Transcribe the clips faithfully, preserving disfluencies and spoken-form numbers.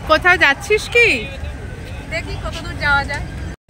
কোথাও যাচ্ছিস কি? দেখি কত দূর যাওয়া যায়।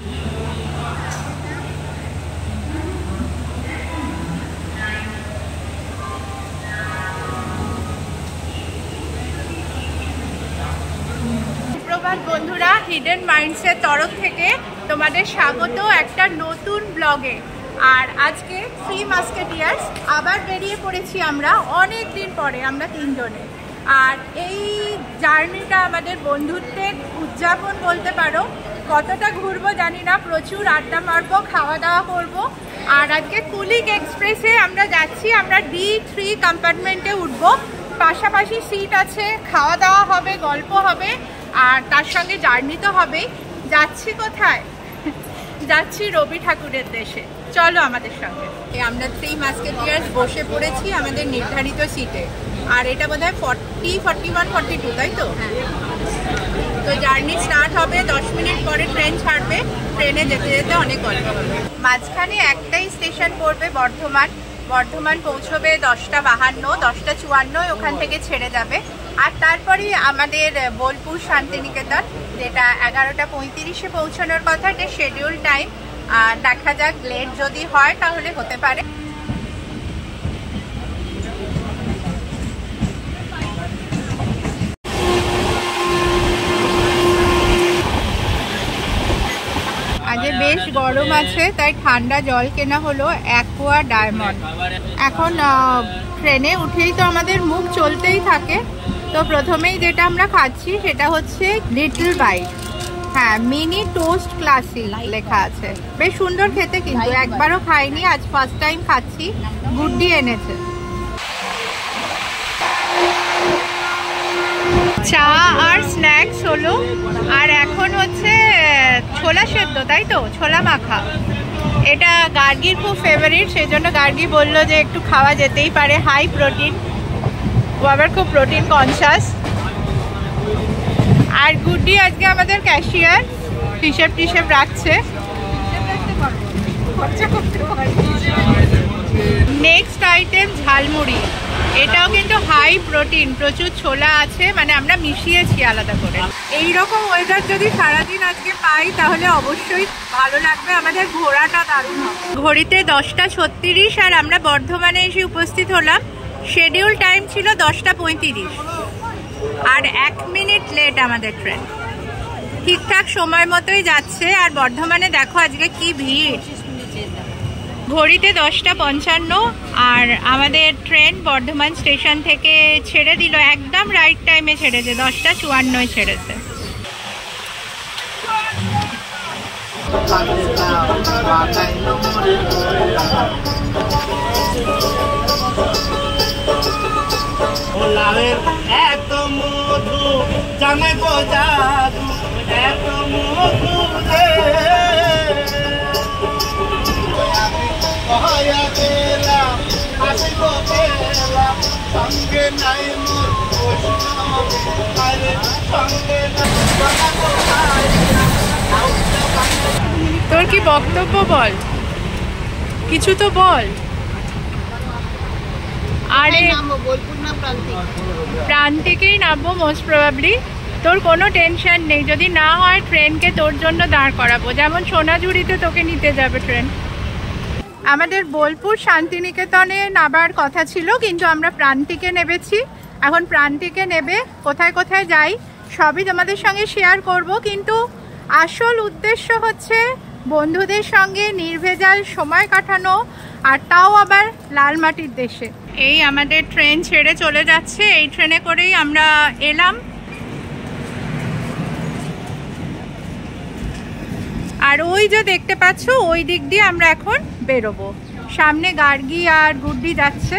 সুপ্রভাত বন্ধুরা, হিডেন মাইন্ডসের তরফ থেকে তোমাদের স্বাগত একটা নতুন ব্লগে। আর আজকে থ্রি মাস্কেটিয়ার্স আবার বেরিয়ে পড়েছি আমরা অনেক দিন পরে, আমরা তিনজনে। আর এই জার্নিটা আমাদের বন্ধুত্বের উদযাপন বলতে পারো। কতটা ঘুরবো জানি না, প্রচুর আড্ডা মারবো, খাওয়া দাওয়া করবো। আর আজকে কুলিক এক্সপ্রেসে আমরা যাচ্ছি, আমরা ডি থ্রি কম্পার্টমেন্টে উঠবো। পাশাপাশি সিট আছে, খাওয়া দাওয়া হবে, গল্প হবে, আর তার সঙ্গে জার্নি তো হবেই। যাচ্ছি কোথায়? যাচ্ছি রবি ঠাকুরের দেশে। চলো আমাদের সঙ্গে। আমরা থ্রি মাস্কেটিয়ার্স বসে পড়েছি আমাদের নির্ধারিত সিটে। আর এটা বোধ হয় forty forty one forty two, তাই তো? তো জার্নি স্টার্ট হবে, দশ মিনিট পরে ট্রেন ছাড়বে। ট্রেনে যেতে যেতে অনেক গল্প হবে। মাঝখানে একটাই স্টেশন পড়বে বর্ধমান। বর্ধমান পৌঁছবে দশটা বাহান্ন, দশটা চুয়ান্ন ওখান থেকে ছেড়ে যাবে। আর তারপরেই আমাদের বোলপুর শান্তিনিকেতন, যেটা এগারোটা পঁয়ত্রিশে পৌঁছানোর কথা, এটা শিডিউল টাইম। আর দেখা যাক, লেট যদি হয় তাহলে হতে পারে। আজকে বেশ গরম আছে, তাই ঠান্ডা জল কেনা হলো অ্যাকোয়া ডায়মন্ড। এখন ট্রেনে উঠেই তো আমাদের মুখ চলতেই থাকে। তো প্রথমেই যেটা আমরা খাচ্ছি সেটা হচ্ছে লিটল বাইট। হ্যাঁ, মিনি টোস্ট ক্লাসিক লেখা আছে। বেশ সুন্দর খেতে, কিন্তু একবারও খাইনি, আজ ফার্স্ট টাইম খাচ্ছি। গুড্ডি এনেছে। চা আর স্ন্যাক্স হলো। আর এখন হচ্ছে ছোলা সেদ্ধ, তাই তো? ছোলা মাখা। এটা গার্গির খুব ফেভারিট, সেই জন্য গার্গি বললো যে একটু খাওয়া যেতেই পারে, হাই প্রোটিন। ও আবার খুব প্রোটিন কনসাস। আর গুড্ডি আজকে আমাদের ক্যাশিয়ার, হিসেব টিসেব রাখছে। Next item jhalmuri. এটাও কিন্তু হাই প্রোটিন, প্রচুর ছোলা আছে, মানে আমরা মিশিয়েছি আলাদা করে। এইরকম ওয়েদার যদি সারাদিন আজকে পাই তাহলে অবশ্যই ভালো লাগবে। আমাদের ঘোরাটা দারুণ হবে। ঘড়িতে দশটা ছত্রিশ আর আমরা বর্ধমানে এসে উপস্থিত হলাম। শিডিউল টাইম ছিল দশটা পঁয়ত্রিশ, আর এক মিনিট লেট আমাদের ট্রেন। ঠিকঠাক সময় মতোই যাচ্ছে। আর বর্ধমানে দেখো আজকে কি ভিড়। ঘড়িতে দশটা পঞ্চান্ন আর আমাদের ট্রেন বর্ধমান স্টেশন থেকে ছেড়ে দিল, একদম রাইট টাইমে ছেড়েছে, দশটা চুয়ান্নয় ছেড়েছে। এত মধু জানে গো জাদু, এত মধু তোর কি বক্তব্য বল, কিছু তো বল। আরে প্রান্তিকেই নামবো মোস্ট প্রবাবলি। তোর কোনো টেনশন নেই, যদি না হয় ট্রেনকে তোর জন্য দাঁড় করাবো, যেমন সোনাঝুরিতে তোকে নিতে যাবে ট্রেন। আমাদের বোলপুর শান্তিনিকেতনে নামার কথা ছিল, কিন্তু আমরা প্রান্তিকে নেমেছি। এখন প্রান্তিকে নেবে কোথায় কোথায় যাই সবই তোমাদের সঙ্গে শেয়ার করব। কিন্তু আসল উদ্দেশ্য হচ্ছে বন্ধুদের সঙ্গে নির্ভেজাল সময় কাটানো, আর তাও আবার লাল মাটির দেশে। এই আমাদের ট্রেন ছেড়ে চলে যাচ্ছে, এই ট্রেনে করেই আমরা এলাম। আর ওই যে দেখতে পাচ্ছ, ওই দিক দিয়ে আমরা এখন বেরোবো। সামনে গার্গি আর গুড্ডি যাচ্ছে।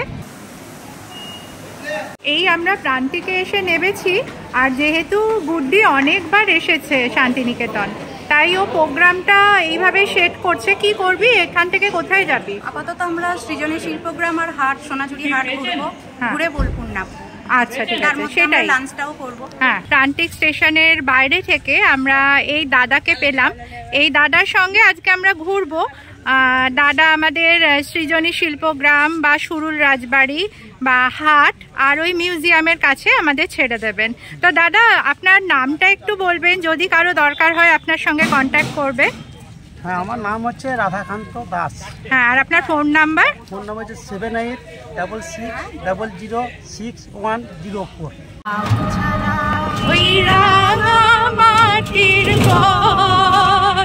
এই আমরা প্রান্তিকে এসে নেমেছি। আর যেহেতু গুড্ডি অনেকবার এসেছে শান্তিনিকেতন, তাই ও প্রোগ্রামটা এইভাবে সেট করছে। কি করবি, এখান থেকে কোথায় যাবি? আপাতত আমরা সৃজনী শিল্পগ্রাম আর হাট, সোনাঝুরি হাট ঘুরবো, ঘুরে বোলপুর নামবো। আচ্ছা ঠিক আছে, সেটাই। লাঞ্চটাও করবো। হ্যাঁ, প্রান্তিক স্টেশনের বাইরে থেকে আমরা এই দাদাকে পেলাম। এই দাদার সঙ্গে আজকে আমরা ঘুরবো। দাদা আমাদের সৃজনী শিল্পগ্রাম বা সুরুল রাজবাড়ি বা হাট আর ওই মিউজিয়ামের কাছে আমাদের ছেড়ে দেবেন। তো দাদা আপনার নামটা একটু বলবেন, যদি কারো দরকার হয় আপনার সঙ্গে কন্ট্যাক্ট করবে। হ্যাঁ, আমার নাম হচ্ছে রাধাকান্ত দাস। হ্যাঁ, আর আপনার ফোন নাম্বার? ফোন নাম্বার হচ্ছে seven eight double six double zero six one zero four. ওই রাঙা মাটির ঘর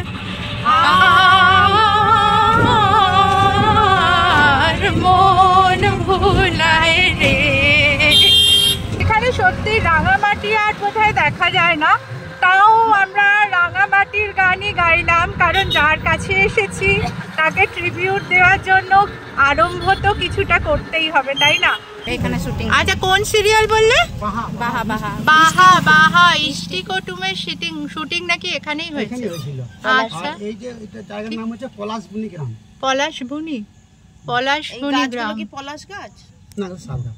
আর মন ভুলায় রে। এখানে সত্যি রাঙামাটি আর কোথায় দেখা যায় না, তাও আমরা রাঙামাটির গানই গাইলাম, কারণ যার কাছে এসেছি তাকে ট্রিবিউট দেওয়ার জন্য আরম্ভ তো কিছুটা করতেই হবে, তাই না? এখানে শুটিং। আচ্ছা, কোন সিরিয়াল বললে? বাহা বাহা বাহা বাহা ইষ্টি কুটুমের শুটিং শুটিং নাকি এখানেই হয়েছে? আচ্ছা, এই যে এটা জায়গার নাম হচ্ছে পলাশবনি গ্রাম। পলাশবনি? পলাশবনি গ্রাম কি পলাশ গাছ? না, শাল গাছ।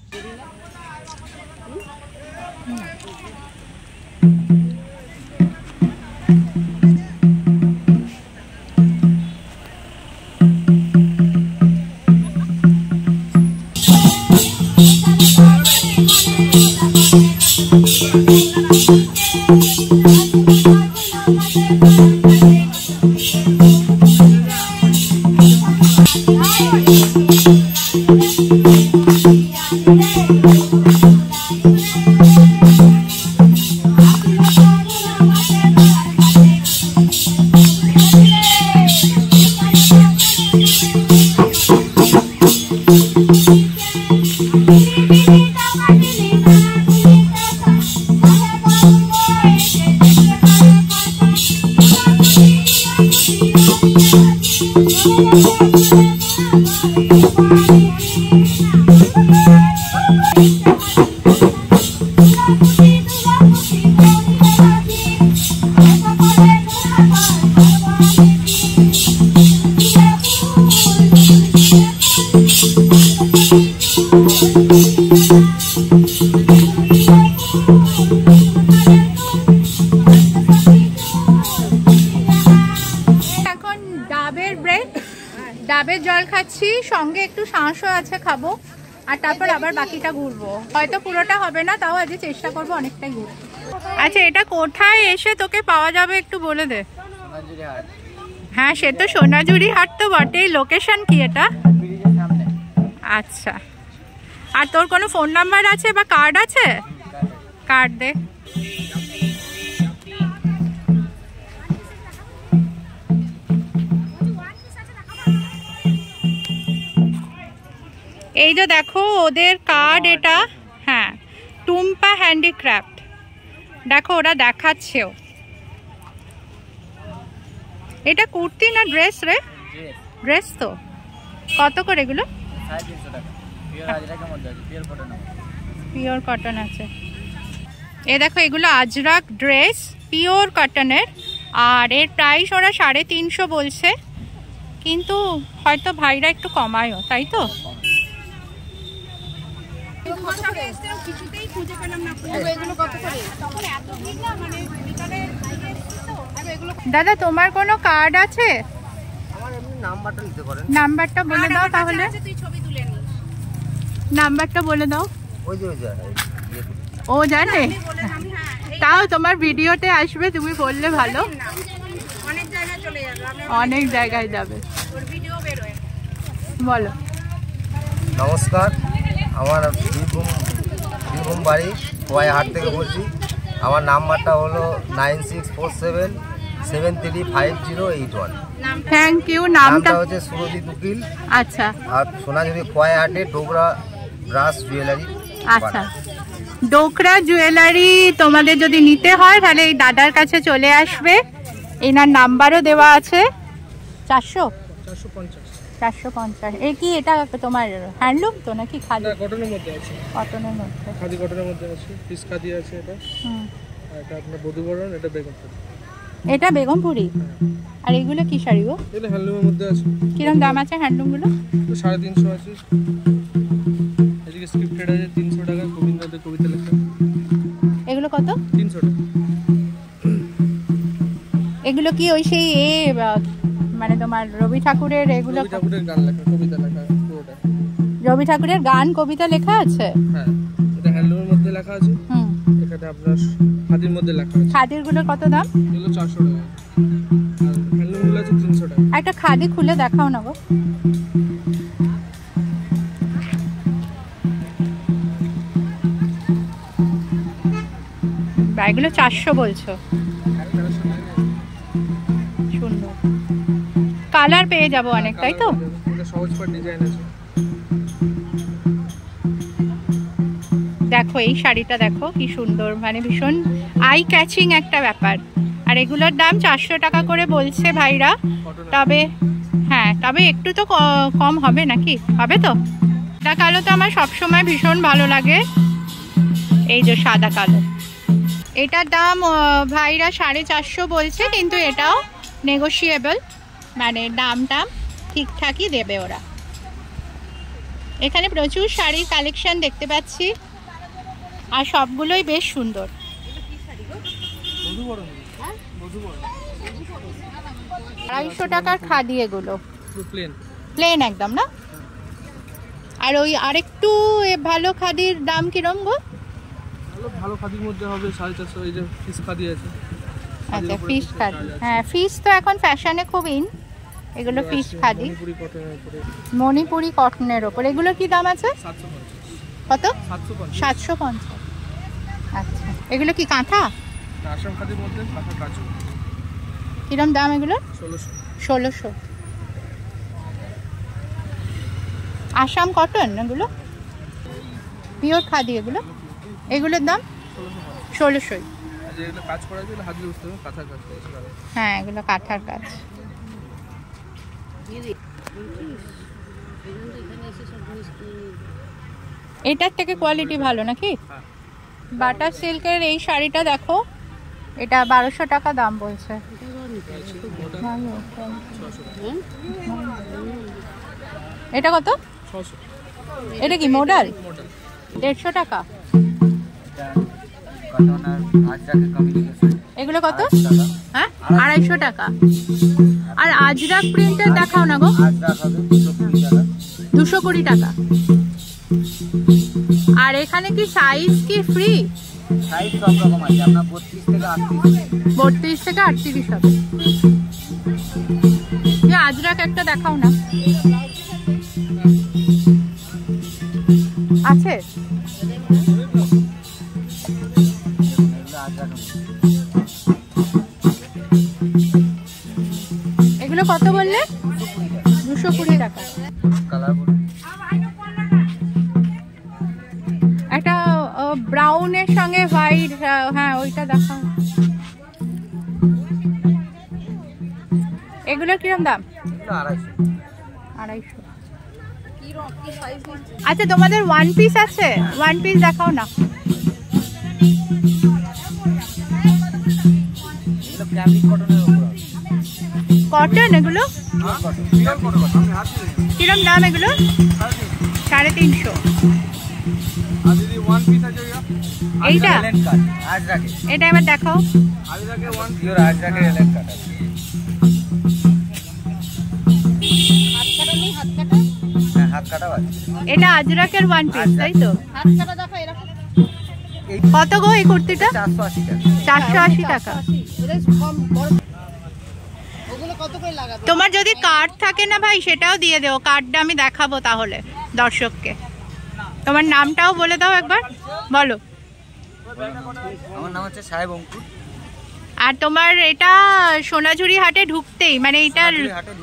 এখন ডাবের ব্রেড, ডাবের জল খাচ্ছি, সঙ্গে একটু শাঁসও আছে, খাবো আর তারপর আবার বাকিটা ঘুরবো। হয়তো পুরোটা হবে না, তাও আজ চেষ্টা করবো অনেকটাই ঘুরবো। আচ্ছা, এটা কোথায় এসে তোকে পাওয়া যাবে একটু বলে দে। হ্যাঁ, সে তো সোনাঝুরি হাট তো বটেই। লোকেশন কি এটা? আচ্ছা, আর তোর কোনো ফোন নাম্বার আছে বা কার্ড আছে? কার্ড দে। এই যে দেখো ওদের কার্ড, এটা হ্যাঁ টুম্পা হ্যান্ডিক্রাফট। দেখো ওরা দেখাচ্ছেও। এটা কুর্তি না ড্রেস রে? ড্রেস তো। কত করে এগুলো? পিওর কটন আছে। এ দেখো এগুলো আজরাক ড্রেস, পিওর কটনের, আর এর প্রাইস ওরা সাড়ে তিনশো বলছে, কিন্তু হয়তো ভাইরা একটু কমায়ও, তাই তো? দাদা তোমার কোনো কার্ড আছে? নাম্বারটা বলে দাও তাহলে। নাম্বারটা বলে দাও। ও জানে? তাও তোমার ভিডিওতে আসবে, তুমি বললে ভালো। অনেক জায়গায় যাবে, বলো। নমস্কার, আমার বীরভূম বীরভূম বাড়ি, খোয়াই হাট থেকে বলছি। আমার নাম্বারটা হলো nine six four seven seven three five zero eight one. Thank you. নামটা হচ্ছে সুরজিৎ উকিল। আচ্ছা। আর সোনাঝুরি খোয়াই হাটে ডোকরা ব্রাস জুয়েলারি। আচ্ছা, ডোকরা জুয়েলারি তোমাদের যদি নিতে হয় তাহলে এই দাদার কাছে চলে আসবে। এনার নাম্বারও দেওয়া আছে। চারশো চারশো পঞ্চাশ। এই কি এটা তোমার হ্যান্ডলুম তো নাকি খালি? কটনের মধ্যে আছে। কটনের মধ্যে, খাদি কটনের মধ্যে আছে। পিস খাদি আছে এটা। হুম, আর এটা আপনার বধুবরণ, এটা বেগমপুরি। এটা বেগমপুরি। আর এগুলো কি শাড়ি গো? এটা হ্যান্ডলুমের মধ্যে আছে। কিরকম দাম আছে হ্যান্ডলুমগুলো? সাড়ে তিনশো আছে। এদিকে স্ক্রিপ্টেড আছে তিনশো টাকা, গোবিন্দাদের কবিতা লেখা। এগুলো কত? তিনশো টাকা। এগুলো কি ওই সেই এ মানে তোমার রবি ঠাকুরের এগুলো রবি ঠাকুরের গান লেখা, কবিতা লেখা পুরোটা। রবি ঠাকুরের গান কবিতা লেখা আছে? হ্যাঁ, এটা হ্যান্ডলুমের মধ্যে লেখা আছে। হুম, এখানে আপনার খাদির মধ্যে লেখা আছে। খাদির গুলোর কত দাম? এগুলো চারশো টাকা, আর হ্যান্ডলুমগুলো আছে তিনশো টাকা। একটা খাদি খুলে দেখাও না গো। এগুলো চারশো বলছো? সুন্দর কালার পেয়ে যাবো অনেক, তাই তো? এটা সহজ পাট ডিজাইন আছে। দেখো এই শাড়িটা দেখো কি সুন্দর, মানে ভীষণ আই ক্যাচিং একটা ব্যাপার। আর এগুলোর দাম চারশো টাকা করে বলছে ভাইরা। তবে হ্যাঁ, তবে একটু তো কম হবে নাকি? হবে তো? সাদা কালো তো আমার সবসময় ভীষণ ভালো লাগে। এই যে সাদা কালো, এটার দাম ভাইরা সাড়ে চারশো বলছে, কিন্তু এটাও নেগোশিয়েবল, মানে দাম টাম ঠিকঠাকই দেবে ওরা। এখানে প্রচুর শাড়ির কালেকশন দেখতে পাচ্ছি, আর সবগুলোই বেশ সুন্দর। আড়াইশো টাকার খাদি এগুলো, প্লেন প্লেন একদম না? আর ওই আরেকটু ভালো খাদির দাম কিরম গো? ভালো খাদির মধ্যে হবে সাড়ে চারশো। এই যে ফিস খাদি আছে। আচ্ছা, ফিস খাদি। হ্যাঁ, ফিস তো এখন ফ্যাশনে খুব ইন। এগুলো ফিস খাদি, মণিপুরি কটনের উপরে। মণিপুরি কটনের ওপর। এগুলো কি দাম আছে? সাতশো পঞ্চাশ। কত? সাতশো পঞ্চাশ। সাতশো পঞ্চাশ। আচ্ছা, এগুলো কি কাঁথা? আসাম খাদির মধ্যে কাঁথা কাজু। কিরম দাম এগুলো? ষোলোশো। ষোলোশো। আসাম কটন এগুলো, পিওর খাদি এগুলো। এগুলোর দাম ষোলোশোই। যেগুলো কাজ করা আছে হাত দিয়ে বুঝতে হবে, কাঁথার কাজ করেছে। হ্যাঁ, এগুলো কাঁথার কাজ। এটার থেকে কোয়ালিটি ভালো নাকি? বাটার সিল্কের এই শাড়িটা দেখো, এটা বারোশো টাকা দাম বলছে। এটা কত? এটা কি মডেল? দেড়শো টাকা। এগুলো কত? হ্যাঁ, আড়াইশো টাকা। আর আজরাক প্রিন্টের দেখাও না গো। দুশো কুড়ি টাকা। আর এখানে কি সাইজ কি ফ্রি? সাইজ সব রকম আছে, আপনার বত্রিশ থেকে আটত্রিশ। বত্রিশ থেকে আটত্রিশ হবে। আজরাক একটা দেখাও না। আছে? এগুলো কত বললে? দুশো কুড়ি টাকা। একটা ব্রাউনের সঙ্গে হোয়াইট, হ্যাঁ ওইটা দেখাও। এগুলোর কিরম দাম? আড়াইশো। আচ্ছা, তোমাদের ওয়ান পিস আছে? ওয়ান পিস দেখাও না। কটন এগুলো? কিরম দাম এগুলো? সাড়ে তিনশো। এইটা এটা এবার দেখাও। এটা আজরাকের ওয়ান পিস, তাই তো? কত গো এই কুর্তিটা? চারশো আশি টাকা। তোমার যদি কার্ড থাকে না ভাই, সেটাও দিয়ে দেও। কার্ডটা আমি দেখাবো তাহলে দর্শককে। তোমার নামটাও বলে দাও একবার, বলো। আমার নাম হচ্ছে সাহেব অঙ্কুর। আর তোমার এটা সোনাঝুরি হাটে ঢুকতেই, মানে এটার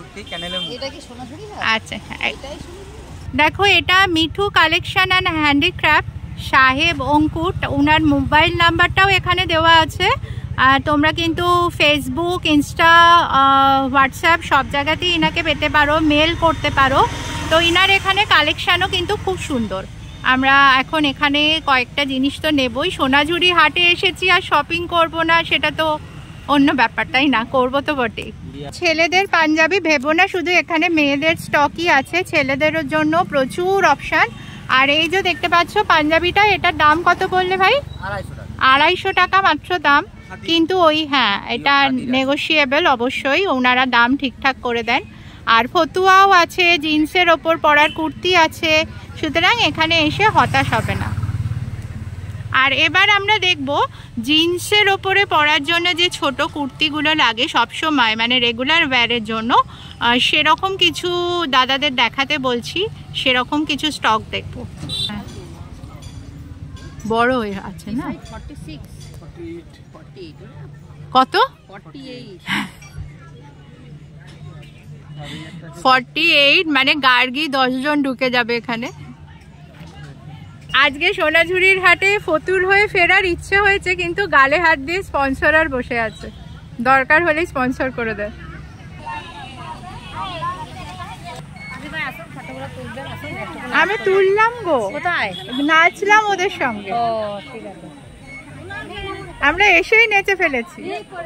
আচ্ছা, দেখো এটা মিঠু কালেকশন অ্যান্ড হ্যান্ডিক্রাফট সাহেব অঙ্কুর। ওনার মোবাইল নাম্বারটাও এখানে দেওয়া আছে। আর তোমরা কিন্তু ফেসবুক, ইনস্টা, হোয়াটসঅ্যাপ সব জায়গাতেই ইনাকে পেতে পারো, মেল করতে পারো। তো ইনার এখানে কালেকশানও কিন্তু খুব সুন্দর। আমরা এখন এখানে কয়েকটা জিনিস তো নেবই। সোনাঝুরি হাটে এসেছি আর শপিং করব না, সেটা তো অন্য ব্যাপার, তাই না? করবো তো বটেই। ছেলেদের পাঞ্জাবি ভেবো না, শুধু এখানে মেয়েদের স্টকই আছে, ছেলেদের জন্য প্রচুর অপশান। আর এই যে দেখতে পাচ্ছ পাঞ্জাবিটা, এটার দাম কত বললে ভাই? আড়াইশো টাকা মাত্র দাম। কিন্তু ওই হ্যাঁ এটা নেগোশিয়েবল, অবশ্যই ওনারা দাম ঠিকঠাক করে দেন। আর ফতুয়াও আছে, জিন্সের ওপর পরার কুর্তি আছে, সুতরাং এখানে এসে হতাশ হবে না। আর এবার আমরা দেখব জিন্সের ওপরে পরার জন্য যে ছোট কুর্তিগুলো লাগে সবসময়, মানে রেগুলার ওয়্যারের জন্য, সেরকম কিছু দাদাদের দেখাতে বলছি, সেরকম কিছু স্টক দেখব। বড় আছে না, কত ফর্টি এইট, মানে গার্গি দশ জন ঢুকে যাবে এখানে। আজকে সোনাঝুরির হাটে ফতুর হয়ে ফেরার ইচ্ছে হয়েছে, কিন্তু গালে হাত দিয়ে স্পন্সরার বসে আছে, দরকার হলেই স্পন্সর করে দেয়। আমি তুললাম গো, কোথায় নাচলাম ওদের সঙ্গে, আমরা এসেই নেচে ফেলেছি।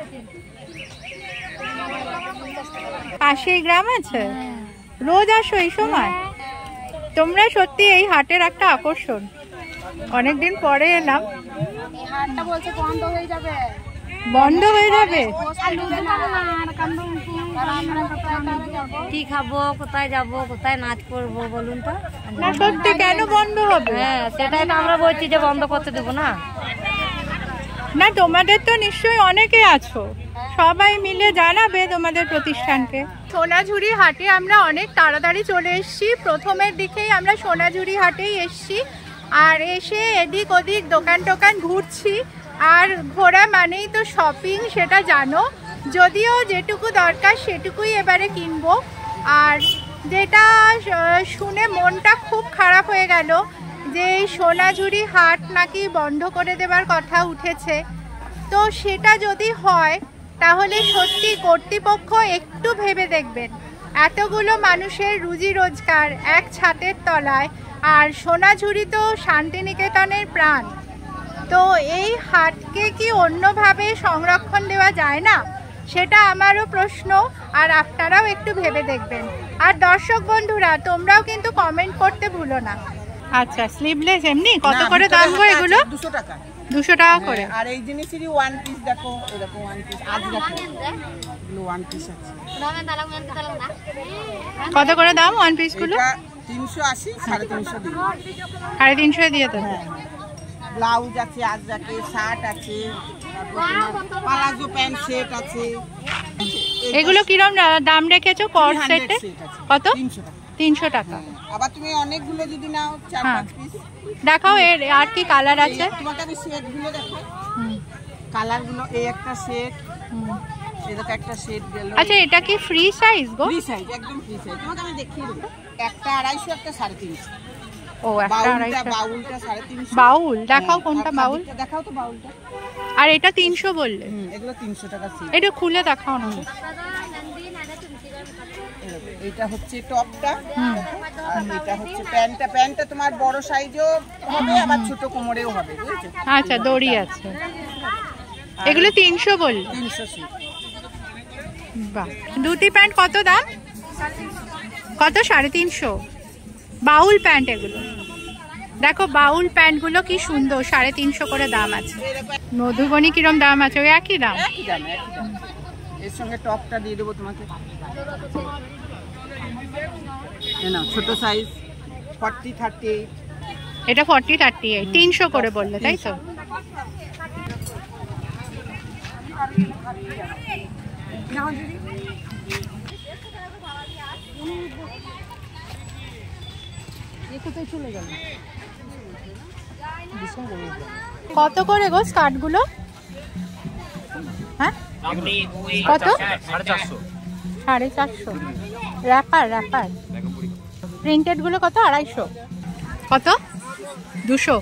পাশেই গ্রাম আছে, রোজ আসো এই সময় তোমরা? সত্যি এই হাটের একটা আকর্ষণ, অনেকদিন পরে এলাম। বন্ধ হয়ে যাবে? কি খাবো, কোথায় যাব, কোথায় নাচ করবো বলুন তো? না সত্যি কেন বন্ধ হবে? হ্যাঁ সেটাই তো আমরা বলছি যে বন্ধ করতে দেবো না। না তোমাদের তো নিশ্চয়ই অনেকে আছো, সবাই মিলে জানাবে তোমাদের প্রতিষ্ঠানকে। সোনাঝুরি হাটে আমরা অনেক তাড়াতাড়ি চলে এসেছি, প্রথমের দিকেই আমরা সোনাঝুরি হাটেই এসেছি। আর এসে এদিক ওদিক দোকান টোকান ঘুরছি, আর ঘোরা মানেই তো শপিং, সেটা জানো। যদিও যেটুকু দরকার সেটুকুই এবারে কিনবো। আর যেটা শুনে মনটা খুব খারাপ হয়ে গেল যে সোনাঝুরি হাট নাকি বন্ধ করে দেবার কথা উঠেছে, তো সেটা যদি হয় তাহলে সত্যি কর্তৃপক্ষ একটু ভেবে দেখবেন। এতগুলো মানুষের রুজি রোজগার এক ছাদের তলায়, আর সোনাঝুরি তো শান্তিনিকেতনের প্রাণ, তো এই হাটকে কি অন্যভাবে সংরক্ষণ দেওয়া যায় না? সেটা আমারও প্রশ্ন, আর আপনারাও একটু ভেবে দেখবেন। আর দর্শক বন্ধুরা তোমরাও কিন্তু কমেন্ট করতে ভুলো না। আচ্ছা স্লিভলেস এমনি কত করে দাম গো এগুলো? দুশো টাকা দুশো টাকা করে। আর এই জিনিসেরই ওয়ান পিস দেখো, এরকম ওয়ান পিস আজ দেখো এগুলো ওয়ান পিস আছে। কত করে দাম ওয়ান পিস গুলো? তিনশো আশি, সাড়ে তিনশো দিন, সাড়ে তিনশো দিয়ে দেবো। ব্লাউজ আছে, আজরাকে শার্ট আছে, পালাজো প্যান্ট সেট আছে। এগুলো কিরকম দাম রেখেছো কট সেটে? কত? তিনশো টাকা। তিনশো টাকা। আবার তুমি অনেকগুলো যদি নাও চার পাঁচ পিস দেখাও। এর আর কি কালার আছে? তোমাকে আমি সেট গুলো দেখো, কালার গুলো। এই একটা সেট, এরকম একটা সেট গেল। আচ্ছা এটা কি ফ্রি সাইজ গো? ফ্রি সাইজ, একদম ফ্রি সাইজ। তোমাকে আমি দেখিয়ে দেবো। একটা আড়াইশো, একটা সাড়ে তিনশো। ও একটা আড়াইশো। বাউলটা সাড়ে তিনশো। বাউল দেখাও, কোনটা বাউল? দেখাও তো বাউলটা। আর এটা তিনশো বললে? এগুলো তিনশো টাকা সেট। এটা খুলে দেখাও না। এটা হচ্ছে টপটা, আর এটা হচ্ছে প্যান্টটা। প্যান্টটা তোমার বড় সাইজও হবে, আবার ছোট কোমরেও হবে, বুঝেছো? আচ্ছা দড়ি আছে। এগুলো তিনশো বললে? তিনশো সেট। বাহ। দুটি প্যান্ট কত দাম? কত? সাড়ে তিনশো। বাউল প্যান্ট এগুলো দেখো, বাউল প্যান্টগুলো কি সুন্দর, সাড়ে তিনশো করে দাম আছে। মধুবনী কিরম দাম আছে? ওই একই দাম? একই দাম, একই দাম। এর সঙ্গে টপটা দিয়ে দেবো তোমাকে। না ছোট সাইজ ফর্টি থার্টি এইট। এটা ফর্টি থার্টি এইট, তিনশো করে বললে তাই তো? কত করে গো স্কার্ট গুলো? হ্যাঁ কত? সাড়ে চারশো। র্যাপার র্যাপার প্রিন্টেড গুলো কত? আড়াইশো। কত? দুশো।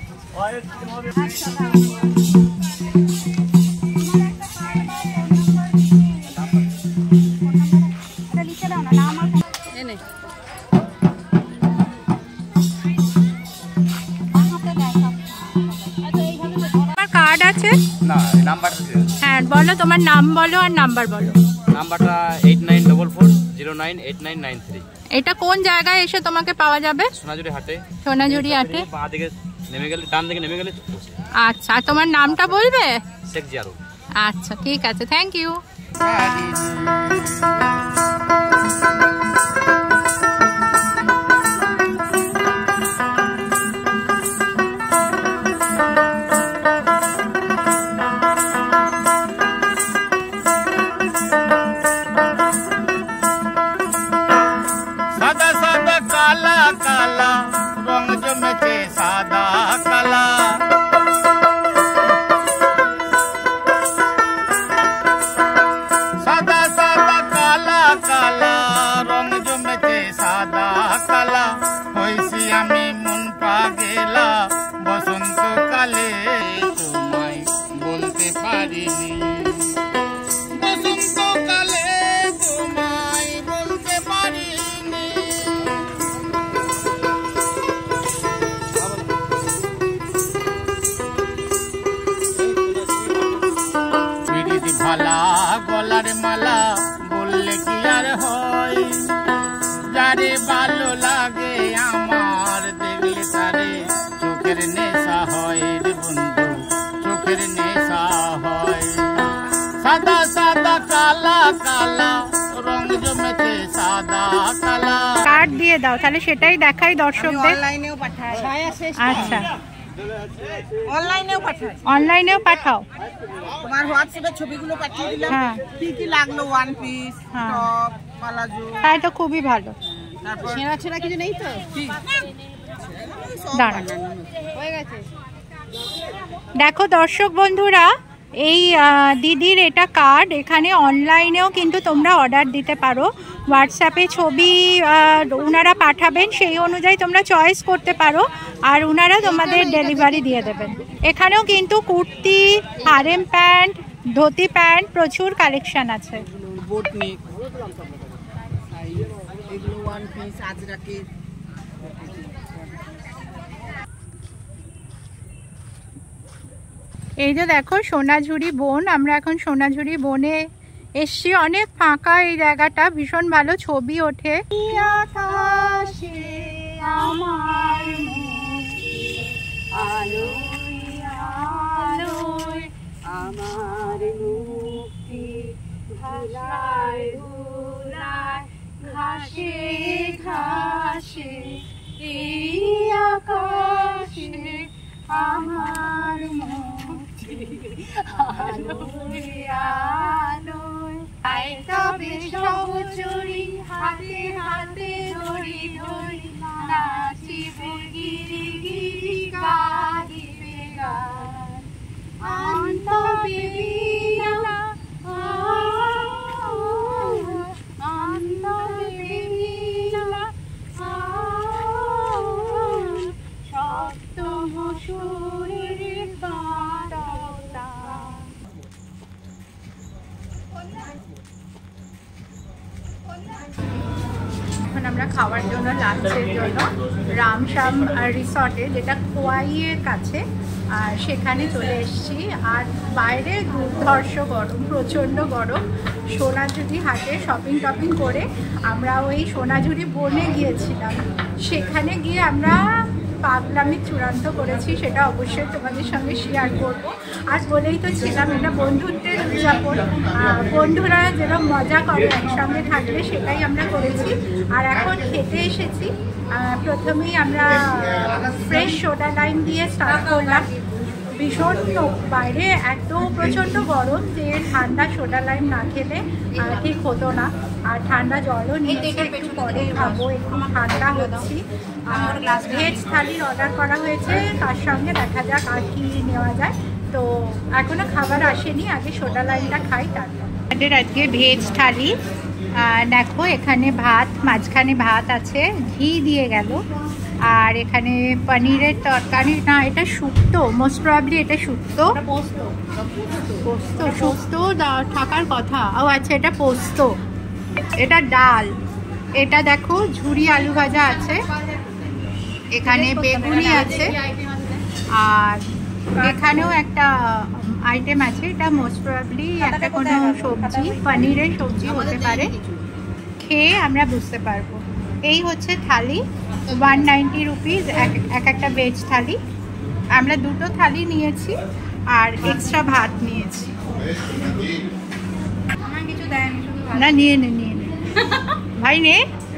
কার্ড আছে? না নাম্বার আছে। হ্যাঁ বলো, তোমার নাম বলো আর নাম্বার বলো। নাম্বারটা eight nine double four zero nine eight nine nine three. এটা কোন জায়গায় এসে তোমাকে পাওয়া যাবে? সোনাঝুরি হাটে। সোনাঝুরি হাটে বাঁ দিকে নেমে গেলে, ডান দিকে নেমে গেলে। আচ্ছা, আর তোমার নামটা বলবে? শেখ জিয়ারুল। আচ্ছা ঠিক আছে, থ্যাংক ইউ। সাদা সাদা কালা কালা রং জমেছে সাদা কালা, সাদা সাদা কালা কালা রং জমেছে সাদা কালা, হইছি আমি মন পাগেলা বসন্তকালে, তোমায় বলতে পারিনি বসন্তকালে, তোমায় বলতে পারিনি। পিরিতি ভালা গলার মালা বললে কি আর হয়, যারে ভালো লাগে আমার দেখলে তারে চোখের নেশা হয় রে বন্ধু, চোখের নেশা হয়। সাদা সাদা কালা কালা রং জমেছে সাদা কালা। কার্ড দিয়ে দাও তাহলে সেটাই দেখাই দর্শকদের। অনলাইনেও পাঠায়। আচ্ছা অনলাইনেও পাঠায়। অনলাইনেও পাঠাও। তোমার হোয়াটসঅ্যাপে ছবিগুলো পাঠিয়ে দিলাম, হ্যাঁ। কি কি লাগলো, ওয়ান পিস, হ্যাঁ। টপ, পালাজো, তাই তো খুবই ভালো। তারপর ছেঁড়া ছেঁড়া কিছু নেই তো? দাঁড়ান। হয়ে গেছে। দেখো দর্শক বন্ধুরা, এই আহ, দিদির এটা কার্ড, এখানে অনলাইনেও কিন্তু তোমরা অর্ডার দিতে পারো। হোয়াটসঅ্যাপে ছবি আহ, ওনারা পাঠাবেন, সেই অনুযায়ী তোমরা চয়েস করতে পারো, আর ওনারা তোমাদের ডেলিভারি দিয়ে দেবেন। এখানেও কিন্তু kurti, harem pant, dhoti pant প্রচুর কালেকশন আছে। বোটনিক, এগুলো ওয়ান পিস, আজরাকের। এই যে দেখো সোনাঝুরি বন, আমরা এখন সোনাঝুরি বনে এসছি। অনেক ফাঁকা এই জায়গাটা, ভীষণ ভালো ছবি ওঠে। আকাশে আমার মুক্তি, আলোয় আলোয় আমার মুক্তি, ভাষায় ভুলায় ঘাসে ঘাসে এই আকাশে আমার মুক্তি, আলোয় আলোয়। তাই তবে সব চুরি হাতে হাতে ধরি ধরি, নাচিবে গিরি গিরি গাহিবে গান, আন্তবে বীণা আন্তবে বীণা সপ্তম সুরের বারতা। এখন আমরা খাওয়ার জন্য, লাঞ্চের জন্য রামশ্যাম রিসর্টে, যেটা খোয়াইয়ের কাছে, আর সেখানে চলে এসেছি। আর বাইরে দুর্ধর্ষ গরম, প্রচণ্ড গরম। সোনাঝুরি হাটে শপিং টপিং করে আমরা ওই সোনাঝুরি বনে গিয়েছিলাম। সেখানে গিয়ে আমরা পাগলামি চূড়ান্ত করেছি, সেটা অবশ্যই তোমাদের সঙ্গে শেয়ার করব। আজ বলেই তো ছিলাম এটা বন্ধুত্বের উদযাপন, বন্ধুরা যেরকম মজা করে একসঙ্গে থাকলে, সেটাই আমরা করেছি। আর এখন খেতে এসেছি। প্রথমেই আমরা ফ্রেশ সোডা লাইম দিয়ে স্টার্ট করলাম। ভীষণ বাইরে এত প্রচণ্ড গরম যে ঠান্ডা সোডা লাইম না খেলে ঠিক হতো না। আর ঠান্ডা জলও নিয়েছি, একটু পরে খাবো, একটু ঠান্ডা হচ্ছি। আর ভেজ থালির অর্ডার করা হয়েছে, তার সঙ্গে দেখা যাক আর কি নেওয়া যায়। তো এখনো খাবার আসেনি, আগে সোডা লাইমটা খাই তারপর। আমাদের আজকে ভেজ থালি, দেখো এখানে ভাত, মাঝখানে ভাত আছে, ঘি দিয়ে গেল। আর এখানে পনিরের তরকারি, না এটা শুক্তো, মোস্ট প্রবাবলি এটা শুক্তো, পোস্ত পোস্ত শুক্তো থাকার কথা। ও আচ্ছা, এটা পোস্ত, এটা ডাল, এটা দেখো ঝুরি আলু ভাজা আছে, এখানে বেগুনি আছে, আর এখানেও একটা আইটেম আছে, এটা মোস্ট প্রবাবলি একটা কোনো সবজি, পনিরের সবজি হতে পারে, খেয়ে আমরা বুঝতে পারবো। এই হচ্ছে থালি, ওয়ান নাইনটি রুপিস এক একটা ভেজ থালি। আমরা দুটো থালি নিয়েছি, আর এক্সট্রা ভাত নিয়েছি। আমার কিছু দেয় আমি শুধু না নিয়ে নে নিয়ে নে ভাই নে,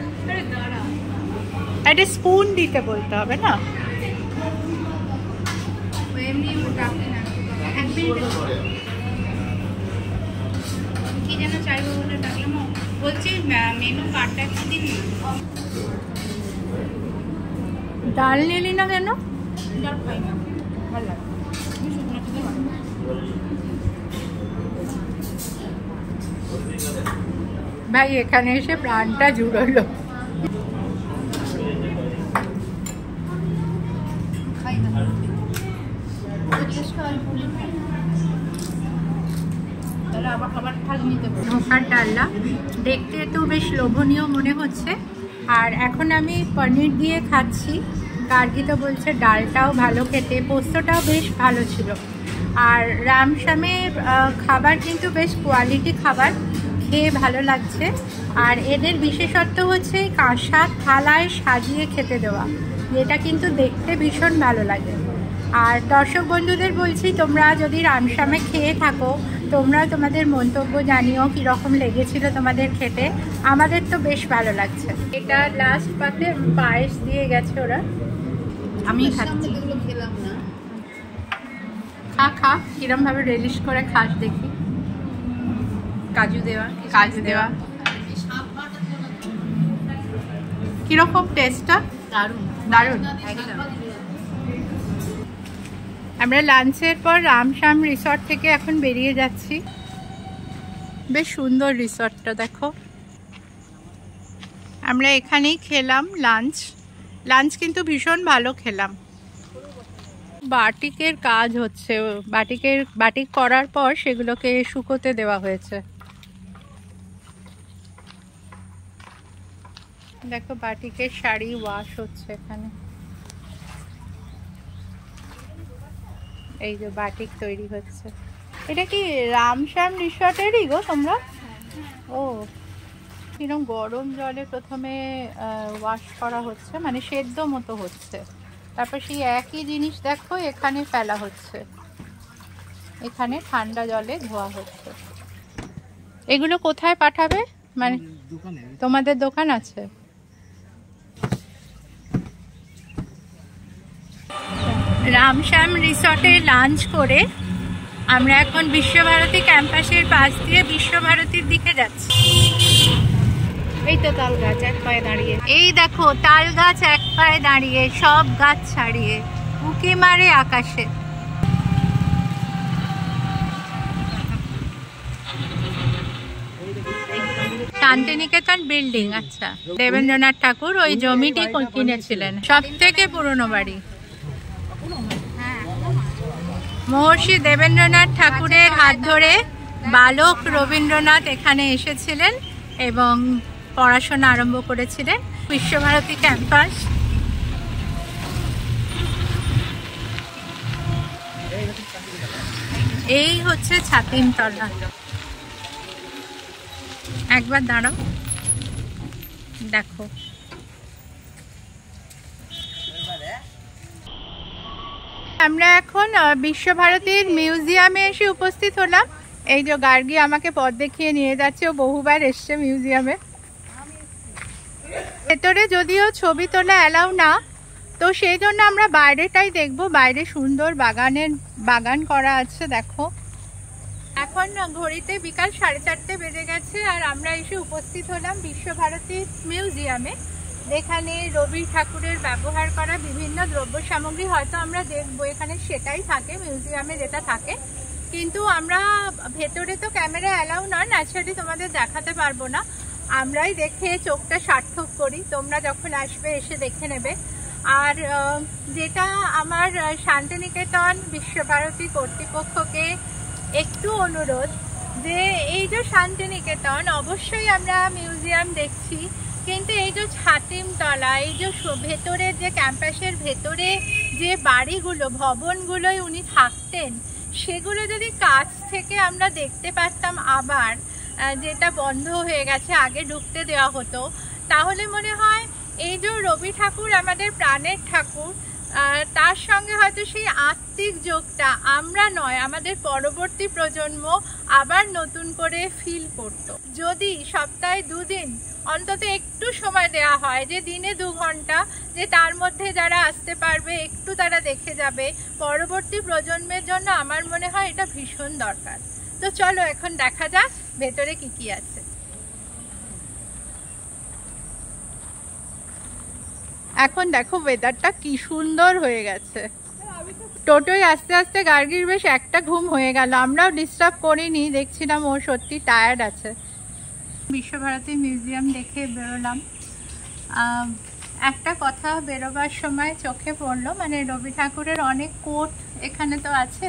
একটা স্পুন দিতে বলতে হবে না। এমনি ডাকি না এক মিনিট কি যেন চাইবো বলে ডাকলাম। বলছি মেনু কার্ডটা একটু দিন। ডাল নিলি না কেন? ডাল খাই না, ভালো লাগে শুকনো শুকনো ভালো। ভাই এখানে এসে প্রাণটা জুড়লো। খাই না তাহলে আবার খাবার থালি নিতে পারবো। ধোকার ডালনা দেখতে তো বেশ লোভনীয় মনে হচ্ছে। আর এখন আমি পনির দিয়ে খাচ্ছি। গার্গি তো বলছে ডালটাও ভালো খেতে, পোস্তটাও বেশ ভালো ছিল। আর রামশ্যামের খাবার কিন্তু বেশ কোয়ালিটি খাবার, খেয়ে ভালো লাগছে। আর এদের বিশেষত্ব হচ্ছে কাঁসা থালায় সাজিয়ে খেতে দেওয়া, যেটা কিন্তু দেখতে ভীষণ ভালো লাগে। আর দর্শক বন্ধুদের বলছি, তোমরা যদি রামশ্যামে খেয়ে থাকো তোমরা তোমাদের মন্তব্য জানিও কীরকম লেগেছিল তোমাদের খেতে। আমাদের তো বেশ ভালো লাগছে। এটা লাস্ট পাতে পায়েস দিয়ে গেছে ওরা, আমি খাচ্ছি। খেলাম না, খা খা কিরমভাবে রেলিশ করে খাস দেখি। কাজু দেওয়া কাজু দেওয়া কিরকম টেস্টটা? দারুণ দারুণ। একদম। আমরা লাঞ্চের পর রামশ্যাম রিসর্ট থেকে এখন বেরিয়ে যাচ্ছি। বেশ সুন্দর রিসর্টটা দেখো। আমরা এখানেই খেলাম লাঞ্চ। লাঞ্চ কিন্তু ভীষণ ভালো খেলাম। বাটিকের কাজ হচ্ছে, বাটিকের বাটিক করার পর সেগুলোকে শুকোতে দেওয়া হয়েছে। দেখো বাটিকের শাড়ি ওয়াশ হচ্ছে এখানে। এই যে বাটিক তৈরি হচ্ছে। এটা কি রামশ্যাম রিসর্টেরই গো তোমরা? ও কিরকম গরম জলে প্রথমে ওয়াশ করা হচ্ছে, মানে সেদ্ধ মতো হচ্ছে, তারপর সেই একই জিনিস দেখো এখানে ফেলা হচ্ছে, এখানে ঠান্ডা জলে ধোয়া হচ্ছে। এগুলো কোথায় পাঠাবে? মানে তোমাদের দোকান আছে? রামশ্যাম রিসর্টে লাঞ্চ করে আমরা এখন বিশ্বভারতী ক্যাম্পাসের পাশ দিয়ে বিশ্বভারতীর দিকে যাচ্ছি। এই তো তাল গাছ এক পায়ে দাঁড়িয়ে। এই দেখো তাল গাছ এক পায়ে দাঁড়িয়ে, সব গাছ ছাড়িয়ে উঁকি মারে আকাশে। শান্তিনিকেতন বিল্ডিং, আচ্ছা দেবেন্দ্রনাথ ঠাকুর ওই জমিটি কিনেছিলেন। সব থেকে পুরনো বাড়ি। মহর্ষি দেবেন্দ্রনাথ ঠাকুরের হাত ধরে বালক রবীন্দ্রনাথ এখানে এসেছিলেন এবং পড়াশোনা আরম্ভ করেছিলেন। বিশ্বভারতী ক্যাম্পাস। এই হচ্ছে ছাতিমতলা। একবার দাঁড়াও দেখো। আমরা এখন বিশ্বভারতীর মিউজিয়ামে এসে উপস্থিত হলাম। এই যে গার্গী আমাকে পথ দেখিয়ে নিয়ে যাচ্ছে, ও বহুবার এসছে মিউজিয়ামে। ভেতরে যদিও ছবি তোলা অ্যালাউ না, তো সেই জন্য আমরা বাইরেটাই দেখব। বাইরে সুন্দর বাগানের বাগান করা আছে দেখো। এখন ঘড়িতে বিকাল সাড়ে চারটে বেজে গেছে আর আমরা এসে উপস্থিত হলাম বিশ্বভারতী মিউজিয়ামে, যেখানে রবি ঠাকুরের ব্যবহার করা বিভিন্ন দ্রব্য সামগ্রী হয়তো আমরা দেখবো, এখানে সেটাই থাকে মিউজিয়ামে যেটা থাকে। কিন্তু আমরা ভেতরে তো ক্যামেরা অ্যালাউ নয়, ন্যাচারালি তোমাদের দেখাতে পারবো না। আমরাই দেখে চোখটা সার্থক করি, তোমরা যখন আসবে এসে দেখে নেবে। আর যেটা আমার শান্তিনিকেতন বিশ্বভারতী কর্তৃপক্ষকে একটু অনুরোধ, যে এই যে শান্তিনিকেতন অবশ্যই আমরা মিউজিয়াম দেখছি, কিন্তু এই যে ছাতিমতলা, এই যে ভেতরের যে ক্যাম্পাসের ভেতরে যে বাড়িগুলো ভবনগুলোয় উনি থাকতেন, সেগুলো যদি কাছ থেকে আমরা দেখতে পারতাম, আবার যেটা বন্ধ হয়ে গেছে, আগে ঢুকতে দেওয়া হতো, তাহলে মনে হয় এই যে রবি ঠাকুর আমাদের প্রাণের ঠাকুর, তার সঙ্গে হয়তো সেই আত্মিক যোগটা আমরা নয়, আমাদের পরবর্তী প্রজন্ম আবার নতুন করে ফিল করত। যদি সপ্তাহে দুদিন অন্তত একটু সময় দেওয়া হয়, যে দিনে দু ঘন্টা, যে তার মধ্যে যারা আসতে পারবে একটু তারা দেখে যাবে, পরবর্তী প্রজন্মের জন্য আমার মনে হয় এটা ভীষণ দরকার। তো চলো এখন দেখা যাক ভেতরে কি কি আছে। এখন দেখো ওয়েদারটা কি সুন্দর হয়ে গেছে। টোটোয় আস্তে আস্তে গার্গির বেশ একটা ঘুম হয়ে গেল, আমরাও ডিস্টার্ব করিনি, দেখছিলাম ও সত্যি টায়ার্ড আছে। বিশ্বভারতী মিউজিয়াম দেখে বেরোলাম। একটা কথা বেরোবার সময় চোখে পড়লো, মানে রবি ঠাকুরের অনেক কোট এখানে তো আছে,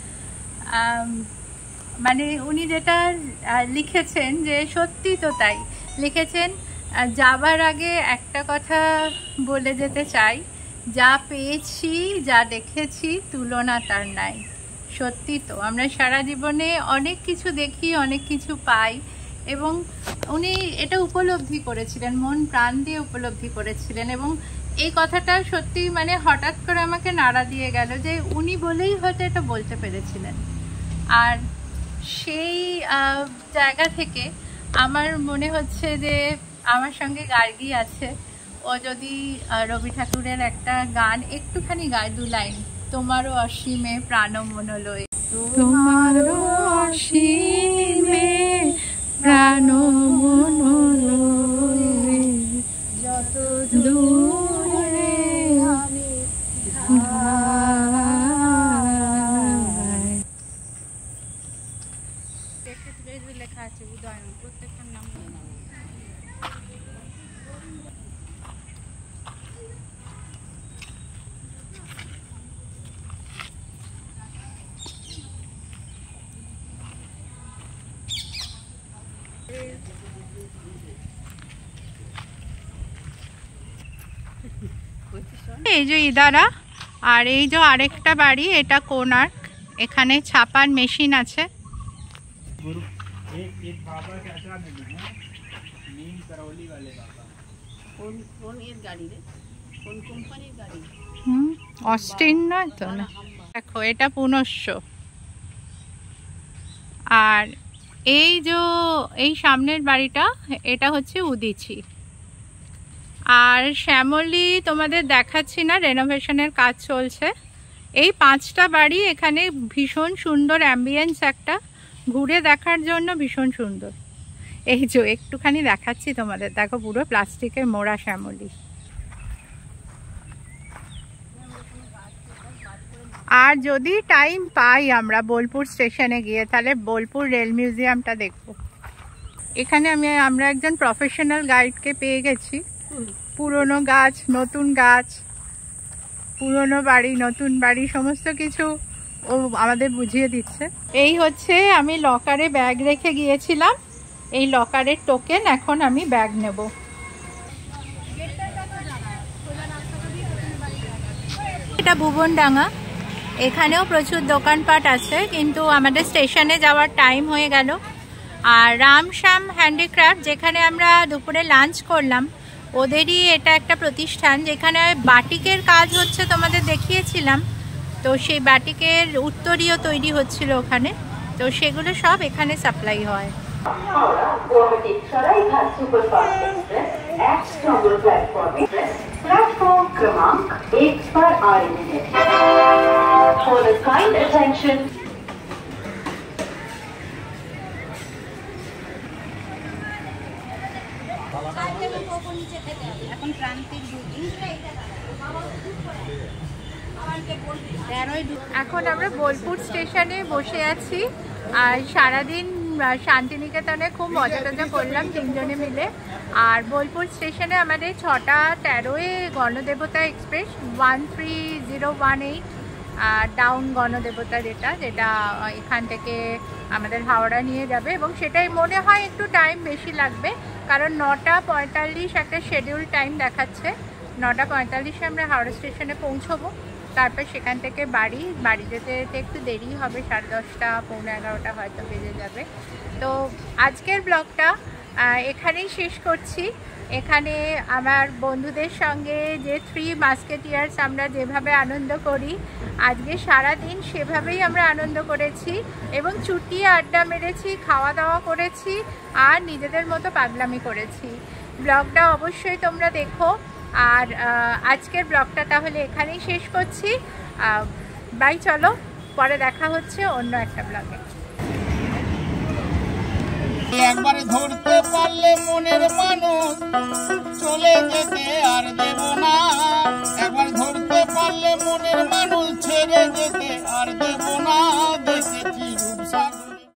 মানে উনি যেটা লিখেছেন যে সত্যি তো তাই লিখেছেন, যাবার আগে একটা কথা বলে যেতে চাই, যা পেয়েছি যা দেখেছি তুলনা তার নাই। সত্যি তো আমরা সারা জীবনে অনেক কিছু দেখি, অনেক কিছু পাই, এবং উনি এটা উপলব্ধি করেছিলেন, মন প্রাণ দিয়ে উপলব্ধি করেছিলেন, এবং এই কথাটা সত্যি মানে হঠাৎ করে আমাকে নাড়া দিয়ে গেল যে উনি বলেই হয়তো এটা বলতে পেরেছিলেন। আর সেই জায়গা থেকে আমার মনে হচ্ছে যে আমার সঙ্গে গার্গী আছে, ও যদি রবি ঠাকুরের একটা গান একটুখানি গায়, দু লাইন, তোমারও অসীমে প্রাণ মনলয়, তোমারও অসীমে প্রাণ মনলয়, যত দূরে আমি লেখা আছে উদয়ন, প্রত্যেকটার নাম এই যে ইদারা, আর এই যে আরেকটা বাড়ি, এটা কোনার্ক, এখানে ছাপার মেশিন আছে। অস্টিন নয় তো না, দেখো এটা পুনশ্চ। আর এই যে এই সামনের বাড়িটা, এটা হচ্ছে উদিচি। আর শ্যামলী তোমাদের দেখাচ্ছি না, রেনোভেশনের কাজ চলছে। এই পাঁচটা বাড়ি এখানে ভীষণ সুন্দর অ্যাম্বিয়েন্স, একটা ঘুরে দেখার জন্য ভীষণ সুন্দর। এই যে একটুখানি দেখাচ্ছি তোমাদের, দেখো পুরো প্লাস্টিকের মোড়া শ্যামলী। আর যদি টাইম পাই আমরা বোলপুর স্টেশনে গিয়ে, তাহলে বোলপুর রেল মিউজিয়ামটা দেখব। এখানে আমি আমরা একজন প্রফেশনাল গাইডকে পেয়ে গেছি। পুরনো গাছ, নতুন গাছ, পুরনো বাড়ি, নতুন বাড়ি, সমস্ত কিছু ও আমাদের বুঝিয়ে দিচ্ছে। এই হচ্ছে, আমি লকারে ব্যাগ রেখে গিয়েছিলাম, এই লকারের টোকেন, এখন আমি ব্যাগ নেব। এটা ভুবনডাঙ্গা, এখানেও প্রচুর দোকানপাট আছে, কিন্তু আমাদের স্টেশনে যাওয়ার টাইম হয়ে গেল। আর রামশ্যাম হ্যান্ডিক্রাফট, যেখানে আমরা দুপুরে লাঞ্চ করলাম, ওদেরই এটা একটা প্রতিষ্ঠান, যেখানে বাটিকের কাজ হচ্ছে, তোমাদের দেখিয়েছিলাম। তো সেই বাটিকের উত্তরীয় তৈরি হচ্ছিল ওখানে, তো সেগুলো সব এখানে সাপ্লাই হয়। प्लेटफॉर्म क्रमांक एक पर आ रहे हैं। For the kind attention. এখন আমরা বোলপুর স্টেশনে বসে আছি, আর সারাদিন শান্তিনিকেতনে খুব মজা টজা করলাম তিনজনে মিলে। আর বোলপুর স্টেশনে আমাদের ছটা তেরোয় Ganadevata express one three zero one eight down Ganadevata, যেটা যেটা এখান থেকে আমাদের হাওড়া নিয়ে যাবে, এবং সেটাই মনে হয় একটু টাইম বেশি লাগবে, কারণ নটা পঁয়তাল্লিশ একটা শিডিউল টাইম দেখাচ্ছে। নটা পঁয়তাল্লিশে আমরা হাওড়া স্টেশনে পৌঁছবো, তারপর সেখান থেকে বাড়ি বাড়ি যেতে যেতে একটু দেরি হবে, সাড়ে দশটা পৌনে এগারোটা হয়তো বেজে যাবে। তো আজকের ব্লগটা এখানেই শেষ করছি। এখানে আমার বন্ধুদের সঙ্গে যে থ্রি মাস্কেটিয়ার্স আমরা যেভাবে আনন্দ করি, আজকে সারা দিন সেভাবেই আমরা আনন্দ করেছি এবং চুটিয়ে আড্ডা মেরেছি, খাওয়া দাওয়া করেছি আর নিজেদের মতো পাগলামি করেছি। ব্লগটা অবশ্যই তোমরা দেখো। আর আজকের ব্লগটা তাহলে এখানেই শেষ করছি। বাই, চলো, পরে দেখা হচ্ছে অন্য একটা ব্লগে। একবার ধরতে পারলে মনের মানুষ চলে যেতে আর দেব না, একবার ধরতে পারলে মনের মানুষ ছেড়ে যেতে আর দেব